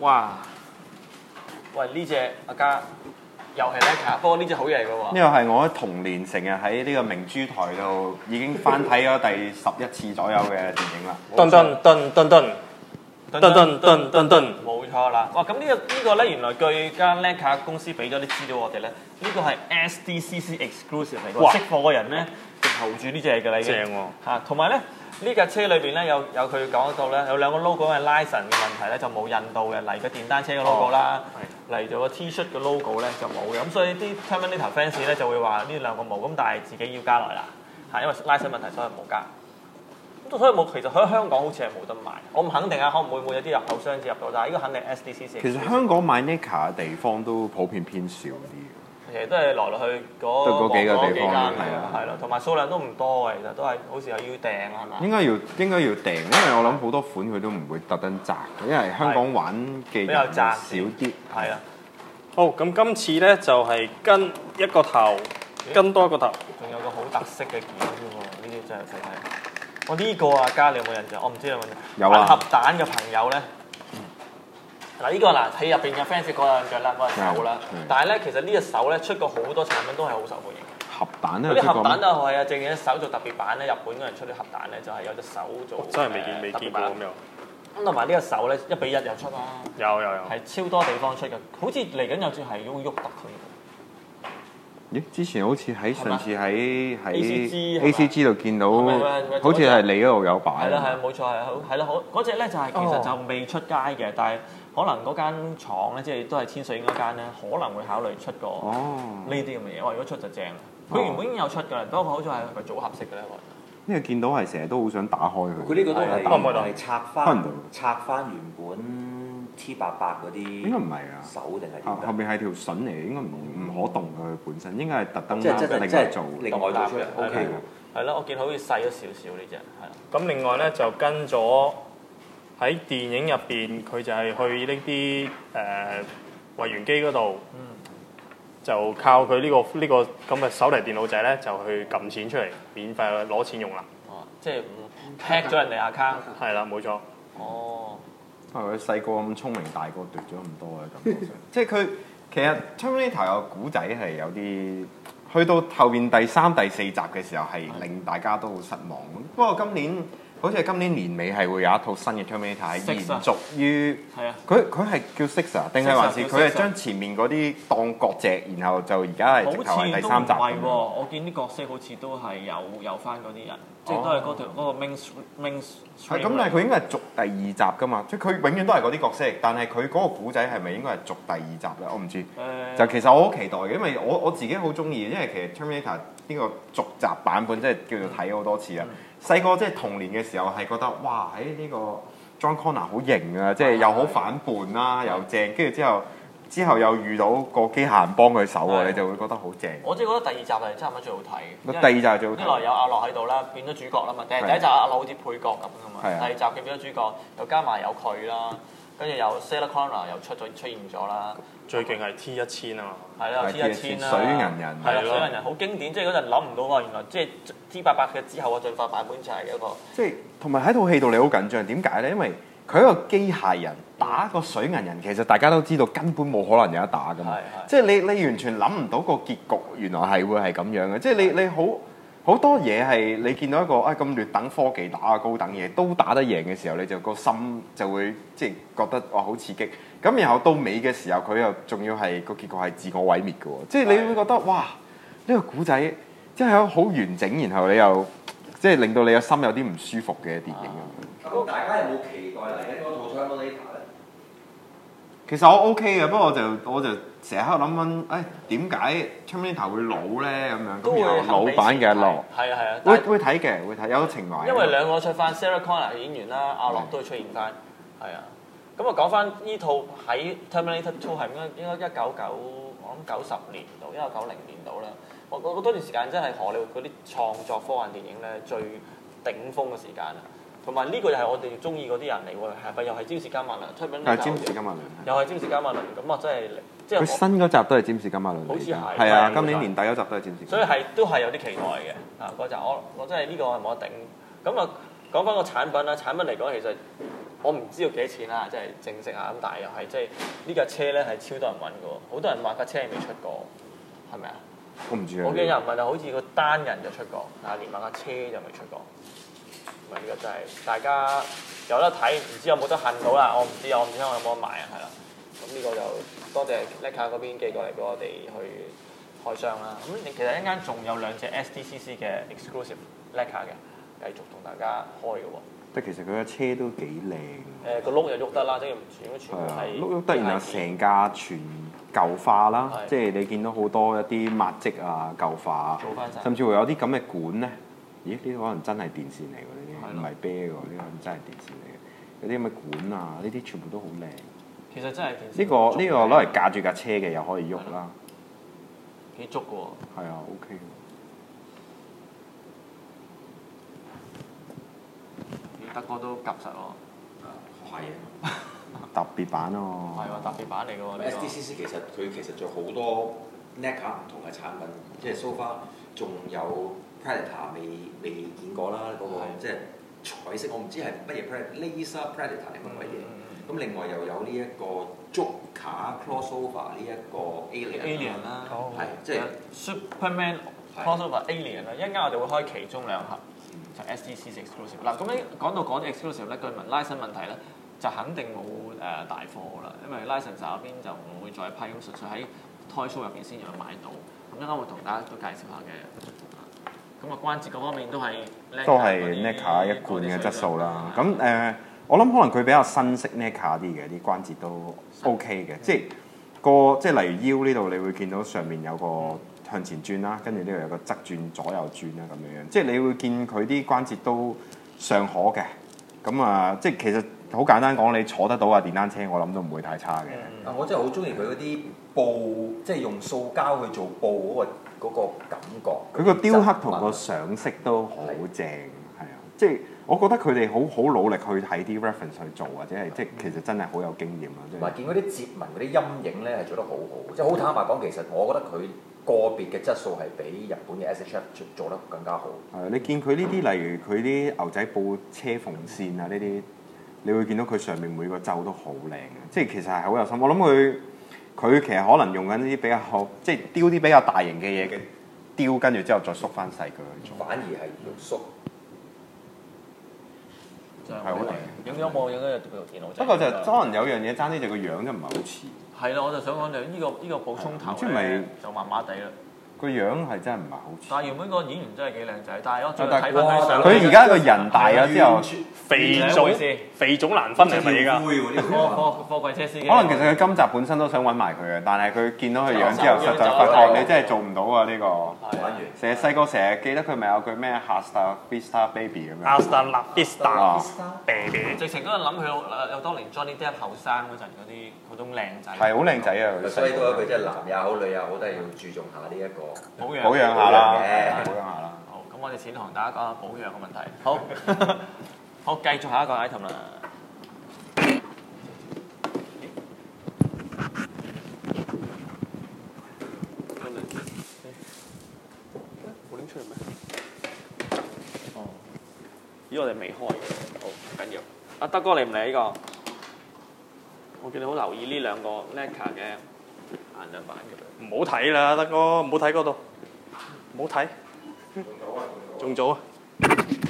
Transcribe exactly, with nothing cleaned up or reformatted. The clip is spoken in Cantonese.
哇！喂，呢只阿嘉又係 Leica，不過呢只好嘢嘅喎。 呢個係我童年成日喺呢個明珠台度已經翻睇咗第十一次左右嘅電影啦。 噔噔噔噔噔噔噔噔噔噔， 冇錯啦！哇，咁呢個呢個咧，原來據間 Leica 公司俾咗啲資料我哋咧，呢個係 S D C C exclusive 嚟嘅，識貨嘅人咧就投住呢只嘅啦已經。 正喎！ 嚇，同埋咧呢架車裏邊咧有有佢講到咧有兩個 logo 嘅 license 嘅問題咧就冇印到嘅，嚟個電單車嘅 logo 啦，嚟咗個 T 恤嘅 logo 咧就冇嘅，咁所以啲 Terminator fans 咧就會話呢兩個冇，咁但係自己要加落啦嚇，因為 license 問題所以冇加。咁所以冇，其實喺香港好似係冇得賣，我唔肯定啊，可能會唔會有啲入口商至入到，但係呢個肯定 S D C C。 其實香港買 Leica 嘅地方都普遍偏少啲， 其實都係來來去嗰都嗰幾個地方係啊，係咯，同埋數量都唔多嘅，其實都係好似係要訂係嘛？ 應該要應該要訂，因為我諗好多款佢都唔會特登擲，因為香港玩嘅比較人窄少啲。 係啊， 好，咁今次咧就係跟一個頭，跟多一個頭。 仲有個好特色嘅件添喎，呢啲真係真係。我呢個啊，嘉你有冇印象？我唔知你有冇印象。 有啊。 玩核彈嘅朋友咧，嗱呢個嗱喺入邊嘅 fans 個有印象啦，嗰隻手啦。但係咧，其實呢隻手咧出過好多產品都係好受歡迎嘅。 核彈咧， 嗰啲核彈都係啊，淨係隻手做特別版咧，日本嗰人出啲核彈咧就係有隻手做。 真係未見未見過咁樣。 咁同埋呢個手咧一比一又出啦。 有有有。 係超多地方出嘅，好似嚟緊有隻係會喐得佢。 咦？之前好似喺上次喺喺 A C G 度見到，好似係你嗰度有擺。 係啦係啊，冇錯係好係啦，好嗰隻咧就係其實就未出街嘅，但係可能嗰間廠咧，即係都係天水圍嗰間咧，可能會考慮出個呢啲咁嘅嘢。我如果出就正，佢原本已經有出㗎啦，不過好似係個組合式嘅咧。 因為見到係成日都好想打開佢。 佢呢個都係打唔到係拆翻拆翻原本 T 八八嗰啲。 應該唔係啊。 手定係點？ 後後邊係條筍嚟嘅，應該唔唔可動嘅佢本身，應該係特登即係即係另外做。 另外做出嚟 O K 嘅。係咯，我見好似細咗少少呢只係。 咁另外咧就跟咗喺電影入邊，佢就係去呢啲誒櫃員機嗰度。嗯。就靠佢呢、這個呢、這個咁嘅手提電腦仔咧，就去撳錢出嚟，免費攞錢用啦。 哦，即係唔 hack 咗人哋 account。 係啦，冇錯。 哦。 啊！佢細個咁聰明，大個奪咗咁多嘅感覺上。即係佢其實 Terminator 個古仔係有啲，去到後邊第三、第四集嘅時候係令大家都好失望。不過今年好似係今年年尾係會有一套新嘅 Terminator 係延續於， 係啊， 佢佢係叫 Six 啊，定係還是佢係將前面嗰啲當割蓆，然後就而家係直頭係第三集。 好似都唔係喎，我見啲角色好似都係有有翻嗰啲人，即係都係嗰條嗰個 main main。 係咁，但係佢應該係續第二集㗎嘛，即係佢永遠都係嗰啲角色，但係佢嗰個古仔係咪應該係續第二集咧？我唔知。誒。就其實我好期待嘅，因為我我自己好中意，因為其實 Terminator 呢個續集版本即係叫做睇好多次啦。細個即係童年嘅時候係覺得哇，喺呢個 John Connor 好型啊，即係又好反叛啦，又正，跟住之後之後又遇到個機械人幫佢手喎，你就會覺得好正。 我即係覺得第二集係差唔多最好睇嘅。 第二集係最好睇。 一來有阿樂喺度啦，變咗主角啦嘛。第第一集阿樂好似配角咁噶嘛。第二集佢變咗主角，又加埋有佢啦，跟住又 Sarah Connor 又出咗出現咗啦。 最勁係 T 一千啊嘛。 係啦 ，T 一千啦。 水銀人。 係啦，水銀人好經典，即係嗰陣諗唔到喎，原來即係 T 八八嘅之後嘅進化版本就係一個。 即係同埋喺套戲度你好緊張，點解咧？因為佢一個機械人打個水銀人，其實大家都知道根本冇可能有得打噶嘛。即係你你完全諗唔到個結局，原來係會係咁樣嘅。即係你你好好多嘢係你見到一個啊咁劣等科技打啊高等嘢都打得贏嘅時候，你就個心就會即係覺得哇好刺激。咁然後到尾嘅時候，佢又仲要係個結局係自我毀滅嘅喎。即係你會覺得哇呢個古仔即係好完整，然後你又即係令到你個心有啲唔舒服嘅電影咁。 咁大家有冇期待嚟緊嗰套 Terminator 咧？ 其實我 OK 嘅，不過我就我就成日喺度諗緊，誒點解 Terminator 會老咧咁樣？咁然後老版嘅落， 係啊係啊， 會會睇嘅，會睇有情懷。 因為兩個出翻 Sarah Connor 嘅演員啦，阿樂都會出現翻，係啊。咁啊講翻呢套喺 Terminator Two 係應該應該一九九我諗九十年度，一九九零年度啦。我我嗰段時間真係荷里活嗰啲創作科幻電影咧最頂峰嘅時間啊！同埋呢個又係我哋中意嗰啲人嚟喎，係咪又係詹士加馬倫？出品係詹士加馬倫， 又係詹士加馬倫，咁啊真係即係佢新嗰集都係詹士加馬倫， 好似係係啊，今年年底嗰集都係詹士。 所以係都係有啲期待嘅啊！嗰集我我真係呢個係冇得頂。咁啊講翻個產品啦，產品嚟講其實我唔知道幾多錢啦，即係正式啊咁，但係又係即係呢架車咧係超多人揾嘅喎，好多人話架車係未出過，係咪啊？ 我唔知啊。 我見有人問啊，好似個單人就出過，但係連埋架車就未出過。唔係呢個真係大家有得睇，唔知有冇得恨到啦。我唔知啊，我唔知我有冇得買啊，係啦。咁呢個就多謝 Leica 嗰邊寄過嚟俾我哋去開箱啦。咁其實一陣間仲有兩隻 S D C C 嘅 exclusive Leica 嘅，繼續同大家開嘅喎。 即係其實佢嘅車都幾靚。 誒個碌又喐得啦，即係全部全部係碌喐得，然後成架全舊化啦，即係你見到好多一啲抹跡啊、舊化，甚至會有啲咁嘅管咧。咦？呢啲可能真係電線嚟㗎，呢啲唔係啤㗎，呢個真係電線嚟嘅。有啲咁嘅管啊，呢啲全部都好靚。 其實真係電線。 呢個呢個攞嚟架住架車嘅又可以喐啦。 幾足㗎喎。 係啊 ，OK 嘅。 德哥都夾實咯。 係啊。 特別版咯。 係喎，特別版嚟㗎喎。 S D C C 其實佢其實仲好多 Leica 唔同嘅產品，即係 so far 仲有 Predator 未未見過啦，嗰、那個即係彩色，我唔知係乜嘢 Predator、Laser Predator 定乜鬼嘢。咁、嗯、另外又有呢一個 Joker Crossover 呢一個 Alien Alien 啦， 係即係 Superman Crossover Alien 啦。一陣間我哋會開其中兩盒，就 S D C C exclusive。嗱咁樣講到講啲 exclusive 咧，據聞拉伸問題咧就肯定冇誒大貨啦，因為拉伸站嗰邊就唔會再批，咁純粹喺 Toy Show 入邊先有買到。咁一陣間會同大家都介紹下嘅。咁啊關節嗰方面都係都係 Leica 一貫嘅質素啦。咁誒、呃，我諗可能佢比較新式 Leica 啲嘅，啲關節都 OK 嘅。即係個即係例如腰呢度，你會見到上面有個向前轉啦，跟住呢度有個側轉左右轉啦咁樣樣。即係你會見佢啲關節都尚可嘅。咁啊，即係其實好簡單講，你坐得到啊電單車，我諗都唔會太差嘅。 啊、嗯，我真係好中意佢嗰啲布，即係用塑膠去做布嗰、嗰個嗰個感覺。 佢個雕刻同個上色都好正，係啊！即係我覺得佢哋好好努力去睇啲 reference 去做，或者係即係其實真係好有經驗啊！ 同埋見嗰啲折紋嗰啲陰影咧係做得好好，即係好坦白講，其實我覺得佢個別嘅質素係比日本嘅 S H F 做得更加好。係， 你見佢呢啲，例如佢啲牛仔布車縫線啊呢啲，你會見到佢上面每個皺都好靚嘅，即係其實係好有心。我諗佢佢其實可能用緊啲比較好，即係雕啲比較大型嘅嘢嘅雕，跟住之後再縮翻細佢去做。 反而係要縮。 係好靚，影咗冇影咗部電腦。 不過就可能有樣嘢爭啲，就個樣就唔係好似。 係啦，我就想講就呢個呢個補充頭咧，就麻麻地啦。 個樣係真係唔係好似。 但係原本個演員真係幾靚仔，但係我最睇翻佢相。 佢而家個人大咗之後， 肥腫肥腫難分係咪而家？ 貨貨貨櫃車司機。 可能其實佢今集本身都想揾埋佢嘅，但係佢見到佢樣之後，實在發覺你真係做唔到啊！呢個成日細個成日記得佢咪有句咩 Hasta Vista Baby 咁樣。 Hasta La Vista Baby。 直情嗰陣諗佢有當年 Johnny Depp 後生嗰陣嗰啲嗰種靚仔。 係好靚仔啊！ 所以都有一句即係男也好，女也好，都係要注重下呢一個保養保養下啦，保養下啦。 好，咁我哋先同大家講下保養嘅問題。好，好，繼續下一個 item 啦。冇拎出嚟咩？哦，咦，我哋未開嘅，好唔緊要。阿德哥，你唔嚟呢個？我見你好留意呢兩個 Leica 嘅限量版嘅。 唔好睇啦，德哥，唔好睇嗰度，唔好睇。仲早啊！仲早啊！